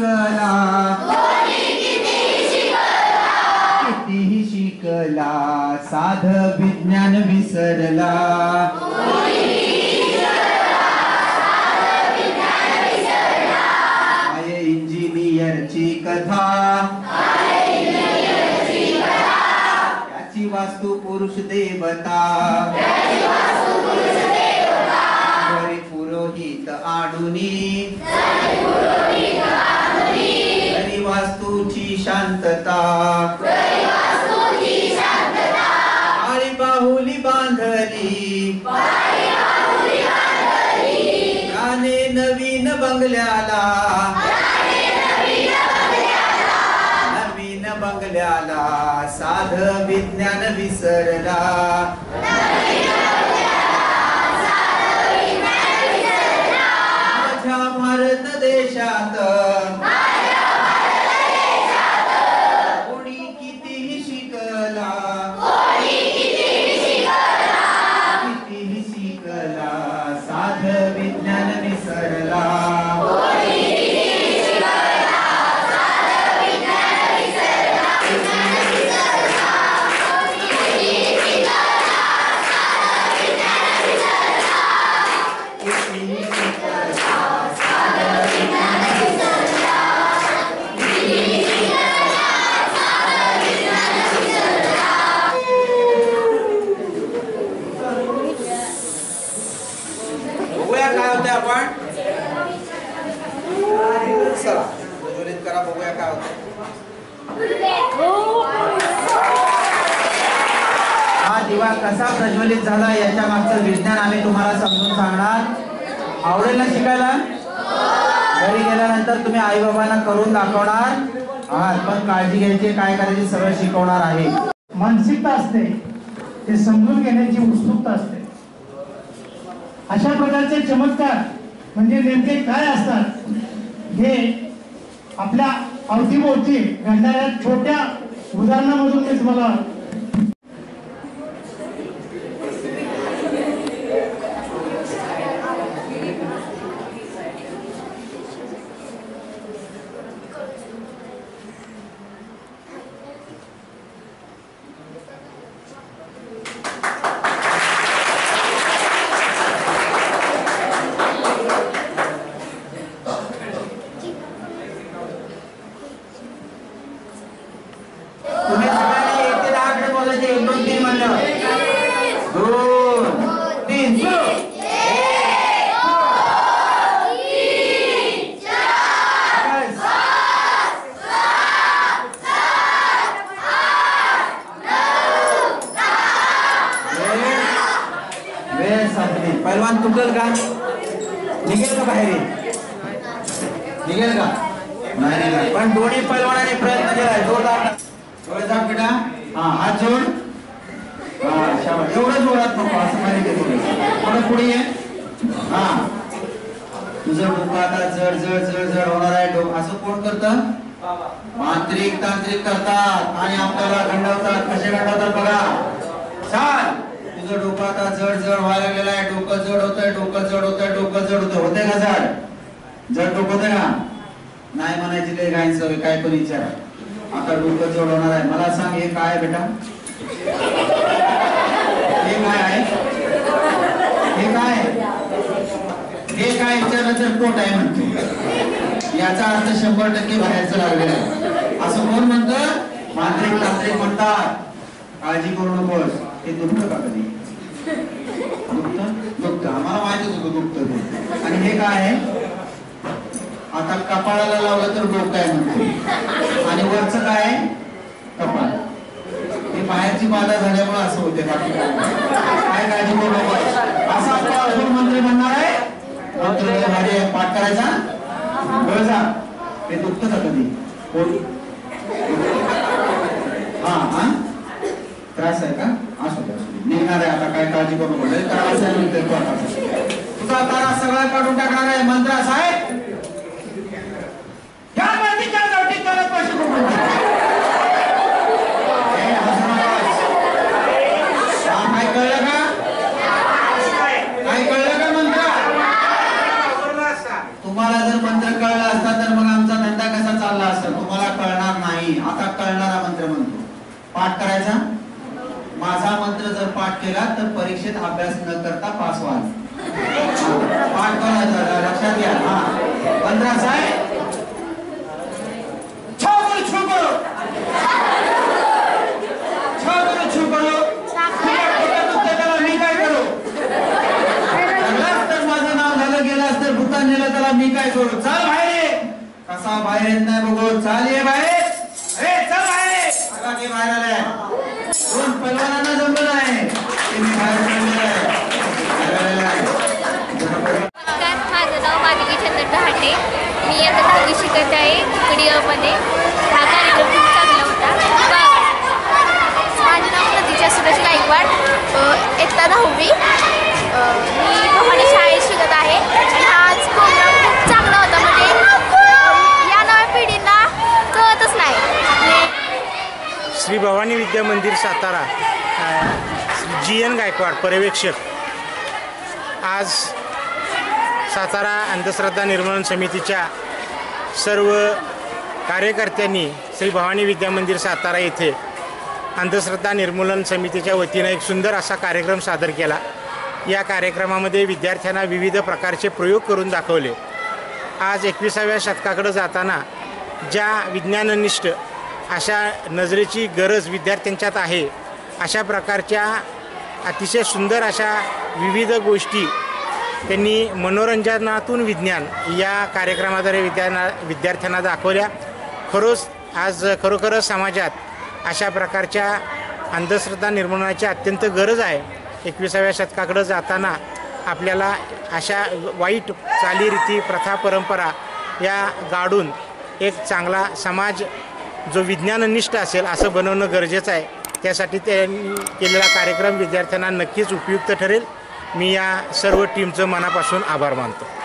शिकला कितीही शिकला साध विज्ञान विसरला आहे इंजिनियरची कथा त्याची वास्तू पुरुष देवता घरी पुरोहित आणुनी घरी वास्तूची शांतता आळी बाहुली बांधली त्याने नवीन बंगल्याला साध विज्ञान विसरला माझ्या भारत देशात कोणी कितीही शिकला कितीही शिकला साध विज्ञान विसरला दिवा कसा प्रज्वलित झाला याच्या मागचं विज्ञान आम्ही तुम्हाला समजून सांगणार. आवडेल ना शिकायला? घरी गेल्यानंतर तुम्ही आई बाबांना करून दाखवणार आहात, पण काळजी घ्यायची, काय करायची सगळं शिकवणार आहे. मानसिकता असते ते समजून घेण्याची उत्सुकता असते. अशा प्रकारचे चमत्कार म्हणजे नेमके काय असतात हे आपल्या अवतीभोवती घडणाऱ्या छोट्या उदाहरणामधून मी तुम्हाला पैलवान तुटल का? निघेल का बाहेर? निघेल का? नाही. पण दोन्ही पैलवानाने प्रयत्न केलाय जोरदार. डोळे झाक बेटा. हा, हात जोड. हा, शाबास. एवढं जोरात नको, असं माहिती थोडं पुढे ये. हा, तुझं डोकं आता जड जड जड जड होणार आहे. असं कोण करतं? मांत्रिक तांत्रिक करतात आणि आपल्याला गंडवतात. कसे गंडवतात बघा. चाल, तुझं डोकं आता जड जड व्हायला लागलेलं आहे. डोकं जड होतंय, डोकं जड होतंय, डोकं जड होतंय. होतंय का जड? जड डोकं होतंय का? नाही म्हणायची लय घाईन सवय, काय पण विचार. आता डोकं जड होणार आहे. मला सांग, हे काय बेटा? हे काय आहे? हे काय? हे काय विचारलं तर पोट आहे म्हणतो. याचा अर्थ 100% बाहेरचं लागलेलं आहे. असं कोण म्हणतं? मांत्रिक तांत्रिक म्हणतात. काळजी करू नकोस. हे दुखतं का कधी? दुखतं? दुखतं. आम्हाला माहितीच होतं दुखतं ते. आणि हे काय आहे? आता कपाळाला लावलं तर डोकं आहे म्हणतो. आणि वरचं काय आहे? कपाळ. हे बाहेरची बाधा झाल्यामुळे असं होते. काय काळजी करू नकोस. असं आपला मंत्री म्हणणार आहे. मंत्र पाठ करायचा. बळजा. हे दुखतं का कधी? हा हा, त्रास आहे का? असू दे, निघणार आहे. आता काय काळजी करू नको. तुझा तारा सगळा काढून टाकणार आहे. मंत्र असा आहे, काय कळलं का? काय कळलं का मंत्र? तुम्हाला जर मंत्र कळला असता तर मग आमचा धंदा करायचा? माझा मंत्र जर पाठ केला तर परीक्षेत अभ्यास न करता पास व्हाल. पाठ करायचा, लक्षात घ्या. हा मंत्र असा आहे, छागुल छुकरो छागुल छुकरो त्याला मी काय करू? तर माझं नाव झालं, गेलास तर भूतान नेलं, त्याला मी काय करू? चाल बाहेर. कसा बाहेर येत नाही बघू. चाल ये बाहेर. अरे चल बाहेर. आता की बाहेर आलाय. दोन पैलवानांना जमलं नाही ते मी बाहेर पडलेलं आहे. नमस्कार, माझं नाव माधवी चंद्र डहाटे. मी आता 10वी शिकत आहे कडीगावमध्ये. हा कार्यक्रम खूप चांगला होता. माझं नाव नदीच्या सुरेश गायकवाड, इयत्ता 10वी. मी भवानी शाळेत शिकत आहे आणि हाच प्रोग्राम खूप चांगला होता. म्हणजे या नव्या पिढीला कळतच नाही. श्री भवानी विद्या मंदिर सातारा, GN गायकवाड पर्यवेक्षक. आज सातारा अंधश्रद्धा निर्मूलन समितीच्या सर्व कार्यकर्त्यांनी श्री भवानी विद्या मंदिर सातारा येथे अंधश्रद्धा निर्मूलन समितीच्या वतीनं एक सुंदर असा कार्यक्रम सादर केला. या कार्यक्रमामध्ये विद्यार्थ्यांना विविध प्रकारचे प्रयोग करून दाखवले. आज 21व्या शतकाकडे जाताना ज्या विज्ञाननिष्ठ अशा नजरेची गरज विद्यार्थ्यांच्यात आहे, अशा प्रकारच्या अतिशय सुंदर अशा विविध गोष्टी त्यांनी मनोरंजनातून विज्ञान या कार्यक्रमाद्वारे विद्यार्थ्यांना दाखवल्या. खरोखरच समाजात अशा प्रकारच्या अंधश्रद्धा निर्मूलनाची अत्यंत गरज आहे. 21व्या शतकाकडे जाताना आपल्याला अशा वाईट चालीरीती, प्रथा, परंपरा या गाडून एक चांगला समाज जो विज्ञाननिष्ठ असेल असं बनवणं गरजेचं आहे. त्यासाठी त्यांनी केलेला कार्यक्रम विद्यार्थ्यांना नक्कीच उपयुक्त ठरेल. मी या सर्व टीमचं मनापासून आभार मानतो.